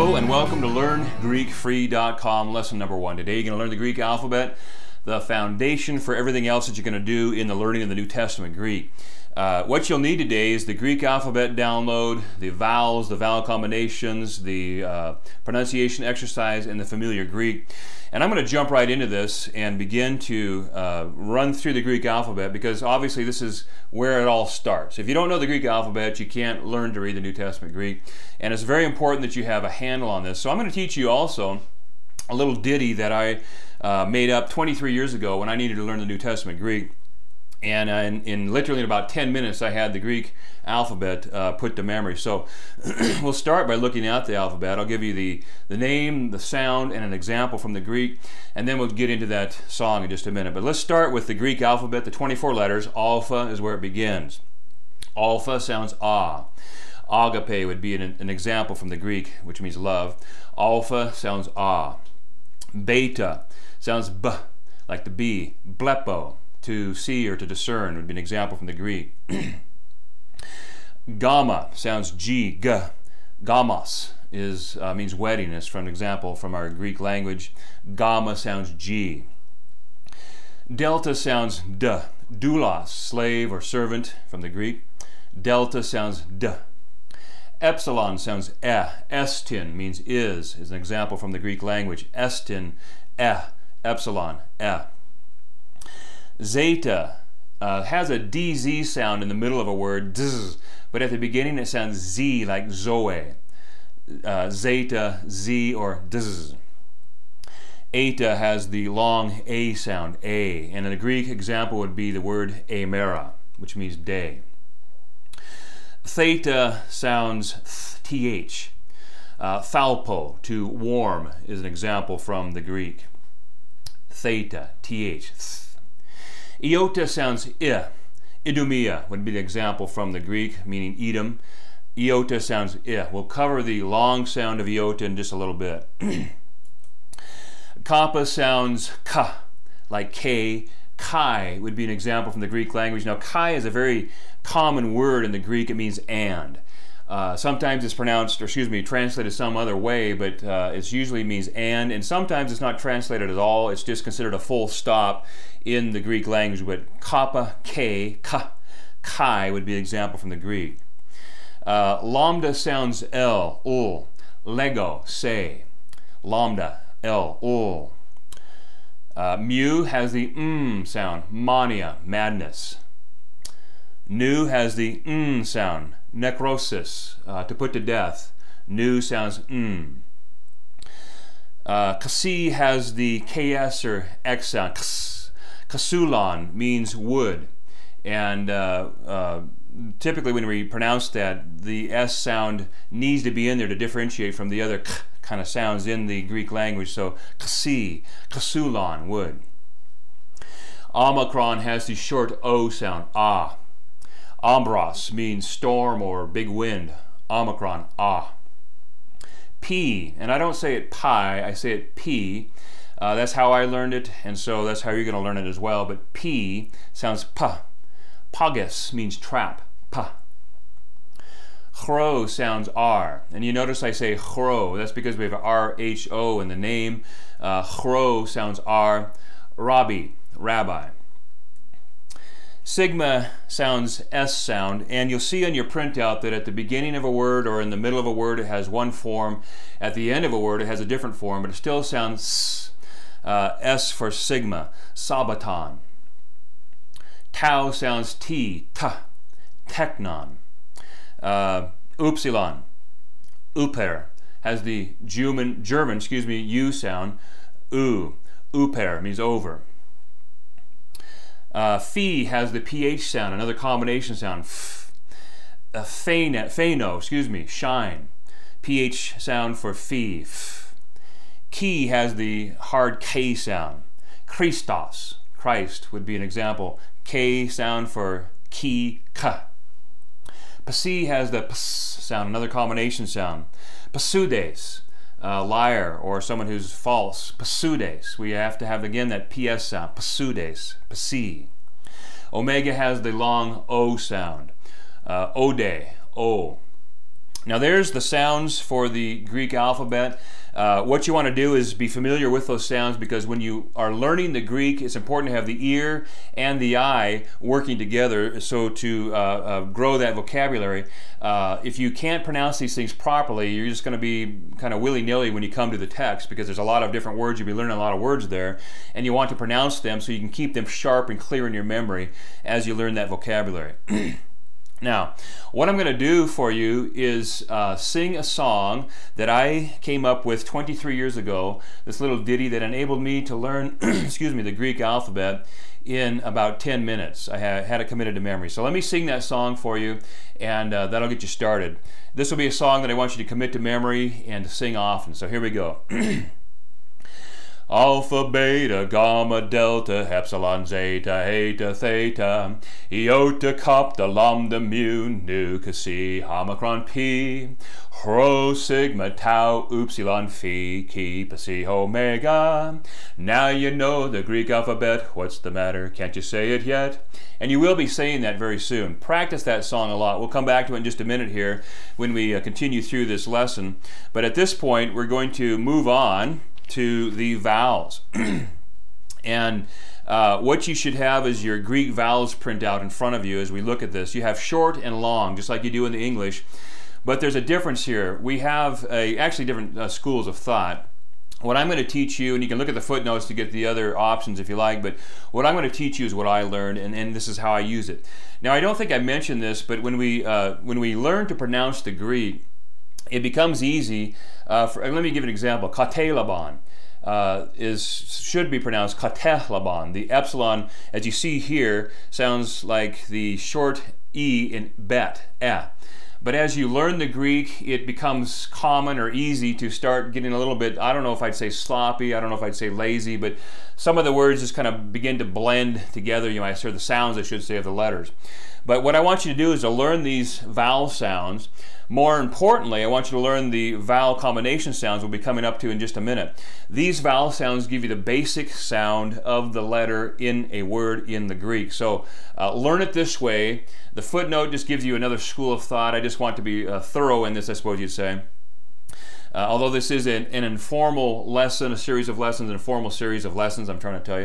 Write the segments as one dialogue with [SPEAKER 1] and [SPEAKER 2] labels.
[SPEAKER 1] Hello and welcome to LearnGreekFree.com, lesson number 1. Today you're going to learn the Greek alphabet, the foundation for everything else that you're going to do in the learning of the New Testament Greek. What you'll need today is the Greek alphabet download, the vowels, the vowel combinations, the pronunciation exercise, and the familiar Greek. And I'm going to jump right into this and begin to run through the Greek alphabet, because obviously this is where it all starts. If you don't know the Greek alphabet, you can't learn to read the New Testament Greek. And it's very important that you have a handle on this. So I'm going to teach you also a little ditty that I made up 23 years ago when I needed to learn the New Testament Greek. And in literally about 10 minutes, I had the Greek alphabet put to memory. So we'll start by looking at the alphabet. I'll give you the name, the sound, and an example from the Greek, and then we'll get into that song in just a minute. But let's start with the Greek alphabet, the 24 letters. Alpha is where it begins. Alpha sounds ah. Agape would be an example from the Greek, which means love. Alpha sounds ah. Beta sounds b, like the bee. Blepo, to see or to discern, would be an example from the Greek. Gamma sounds G, g. Gamos means wedding, is from an example from our Greek language. Gamma sounds G. Delta sounds d. Doulos, slave or servant, from the Greek. Delta sounds d. Epsilon sounds e. Estin means is an example from the Greek language. Estin, e. Epsilon, e. Zeta has a DZ sound in the middle of a word, dzz, but at the beginning it sounds Z, like Zoe. Zeta, Z, or dzz. Eta has the long A sound, A, and in a Greek example would be the word emera, which means day. Theta sounds TH. Thalpo, to warm, is an example from the Greek. Theta, TH. Iota sounds I. Idumia would be the example from the Greek, meaning Edom. Iota sounds I. We'll cover the long sound of iota in just a little bit. Kappa sounds ka, like K. Chi would be an example from the Greek language. Now, chi is a very common word in the Greek. It means and. Sometimes it's pronounced, or translated some other way, but it usually means and sometimes it's not translated at all. It's just considered a full stop in the Greek language. But kappa, K, ka, chi would be an example from the Greek. Lambda sounds L, ul. Lego, say. Lambda, L, ul. Mu has the sound, mania, madness. Nu has the sound, necrosis, to put to death. Nu sounds Kasi has the ks or x sound. Ks. Kasulan means wood, and typically when we pronounce that, the s sound needs to be in there to differentiate from the other k kind of sounds in the Greek language. So kasi, kasulan, wood. Omicron has the short o sound, ah. Ambros means storm or big wind. Omicron, ah. P, and I don't say it pi, I say it P. That's how I learned it, and so that's how you're going to learn it as well. But P sounds pa. Pagus means trap, pa. Chro sounds R, and you notice I say chro. That's because we have R-H-O in the name. Chro sounds R. Rabbi, rabbi. Sigma sounds S sound, and you'll see on your printout that at the beginning of a word or in the middle of a word it has one form. At the end of a word it has a different form, but it still sounds S. S for sigma, sabaton. Tau sounds T, ta, teknon. Upsilon, uper, has the German, U sound, u. Uper means over. Phi has the PH sound, another combination sound. Pheno, shine. PH sound for phi. Ki has the hard K sound. Christos, Christ, would be an example. K sound for ki, ka. Pasi has the ps sound, another combination sound. Pasudes, liar or someone who's false. Pasudes, we have to have again that PS sound. Pasudes, pasi. Omega has the long O sound. Ode, O. Now there's the sounds for the Greek alphabet. What you want to do is be familiar with those sounds, because when you are learning the Greek, it's important to have the ear and the eye working together, so to grow that vocabulary. If you can't pronounce these things properly, you're just going to be kind of willy-nilly when you come to the text, because there's a lot of different words. You'll be learning a lot of words there, and you want to pronounce them so you can keep them sharp and clear in your memory as you learn that vocabulary. Now, what I'm going to do for you is sing a song that I came up with 23 years ago, this little ditty that enabled me to learn excuse me, the Greek alphabet in about 10 minutes. I had it committed to memory. So let me sing that song for you, and that'll get you started. This will be a song that I want you to commit to memory and to sing often. So here we go. Alpha, beta, gamma, delta, epsilon, zeta, eta, theta, iota, kappa, lambda, mu, nu, chi, omicron, pi, rho, sigma, tau, upsilon, phi, chi, psi, omega. Now you know the Greek alphabet. What's the matter? Can't you say it yet? And you will be saying that very soon. Practice that song a lot. We'll come back to it in just a minute here when we continue through this lesson. But at this point, we're going to move on to the vowels. And what you should have is your Greek vowels printout in front of you as we look at this. You have short and long, just like you do in the English, but there's a difference here. We have actually different schools of thought. What I'm going to teach you, and you can look at the footnotes to get the other options if you like, but what I'm going to teach you is what I learned, and this is how I use it. Now, I don't think I mentioned this, but when we learn to pronounce the Greek, it becomes easy. Let me give an example. Katelaban should be pronounced Katelaban. The epsilon, as you see here, sounds like the short E in bet, eh. But as you learn the Greek, it becomes common or easy to start getting a little bit, I don't know if I'd say sloppy, I don't know if I'd say lazy, but some of the words just kind of begin to blend together. You might hear the sounds, I should say, of the letters. But what I want you to do is to learn these vowel sounds. More importantly, I want you to learn the vowel combination sounds we'll be coming up to in just a minute. These vowel sounds give you the basic sound of the letter in a word in the Greek. So learn it this way. The footnote just gives you another school of thought. I just want to be thorough in this, I suppose you'd say. Although this is an informal lesson, a series of lessons, an informal series of lessons, I'm trying to tell you.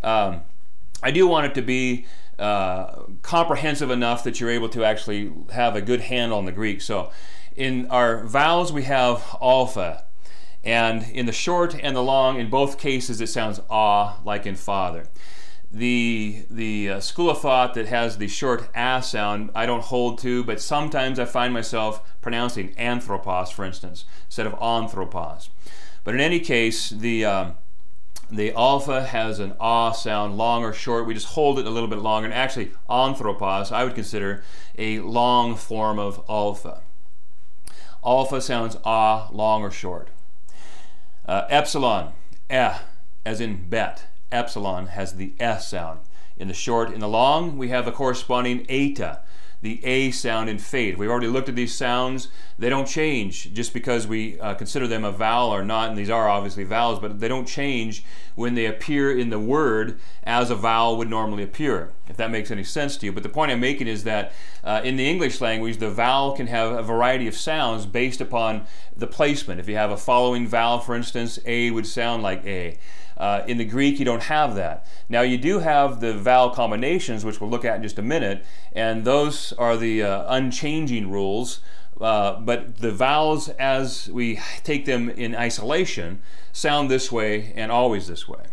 [SPEAKER 1] I do want it to be comprehensive enough that you're able to actually have a good handle on the Greek. So in our vowels we have alpha, and in the short and the long, in both cases it sounds ah, like in father. The school of thought that has the short a sound I don't hold to, but sometimes I find myself pronouncing anthropos, for instance, instead of anthropos. But in any case, the alpha has an ah sound, long or short. We just hold it a little bit longer. And actually, anthropos, I would consider a long form of alpha. Alpha sounds ah, long or short. Epsilon, as in bet. Epsilon has the S sound. In the short, in the long, we have the corresponding eta, the A sound in fate. We've already looked at these sounds. They don't change just because we consider them a vowel or not, and these are obviously vowels, but they don't change when they appear in the word as a vowel would normally appear, if that makes any sense to you. But the point I'm making is that in the English language, the vowel can have a variety of sounds based upon the placement. If you have a following vowel, for instance, A would sound like A. In the Greek, you don't have that. Now, you do have the vowel combinations, which we'll look at in just a minute, and those are the unchanging rules. But the vowels, as we take them in isolation, sound this way and always this way.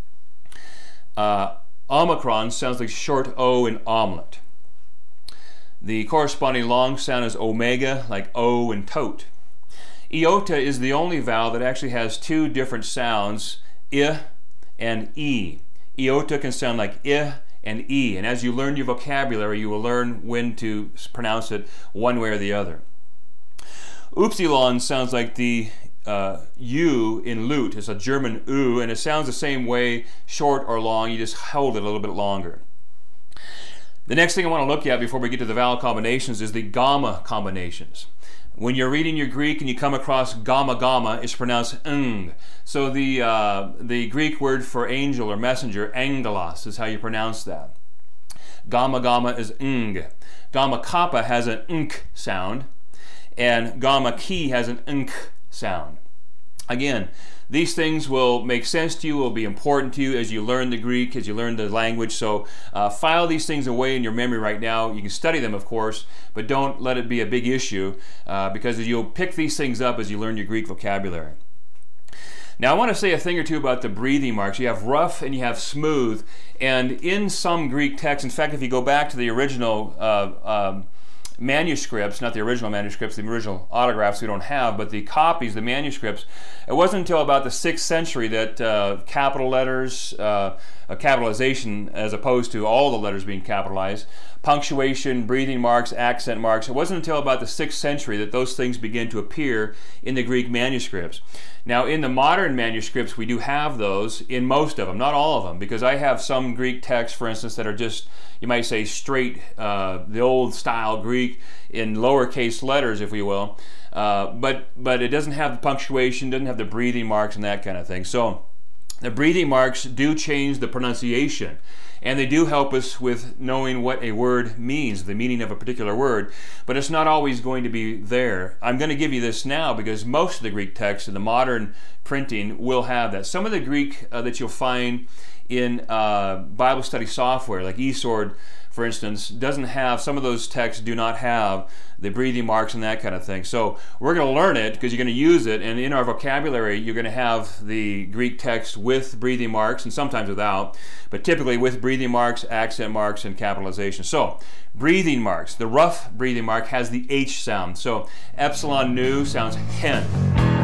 [SPEAKER 1] Omicron sounds like short O in omelet. The corresponding long sound is omega, like O in tote. Iota is the only vowel that actually has two different sounds, I and E. Iota can sound like I and E, and as you learn your vocabulary, you will learn when to pronounce it one way or the other. Upsilon sounds like the U in lute. It's a German U, and it sounds the same way, short or long. You just hold it a little bit longer. The next thing I want to look at before we get to the vowel combinations is the gamma combinations. When you're reading your Greek and you come across gamma gamma, it's pronounced ng. So the Greek word for angel or messenger, angelos, is how you pronounce that. Gamma gamma is ng. Gamma kappa has an nk sound. and gamma chi has an nk sound. Again, these things will make sense to you, will be important to you as you learn the Greek, as you learn the language. So file these things away in your memory right now. You can study them, of course, but don't let it be a big issue because you'll pick these things up as you learn your Greek vocabulary. Now I want to say a thing or two about the breathing marks. You have rough and you have smooth, and in some Greek texts, in fact, if you go back to the original manuscripts, not the original manuscripts, the original autographs we don't have, but the copies, the manuscripts, it wasn't until about the 6th century that capital letters, capitalization as opposed to all the letters being capitalized, punctuation, breathing marks, accent marks, it wasn't until about the 6th century that those things began to appear in the Greek manuscripts. Now in the modern manuscripts we do have those in most of them, not all of them, because I have some Greek texts, for instance, that are just, you might say, straight, the old style Greek in lowercase letters, if you will, but it doesn't have the punctuation, doesn't have the breathing marks and that kind of thing. So the breathing marks do change the pronunciation, and they do help us with knowing what a word means, the meaning of a particular word, but it's not always going to be there. I'm going to give you this now because most of the Greek texts in the modern printing will have that. Some of the Greek that you'll find in Bible study software, like eSword, for instance, doesn't have, some of those texts do not have the breathing marks and that kind of thing. So we're going to learn it because you're going to use it, and in our vocabulary you're going to have the Greek text with breathing marks and sometimes without, but typically with breathing marks, accent marks, and capitalization. So breathing marks, the rough breathing mark has the H sound. So epsilon nu sounds hen.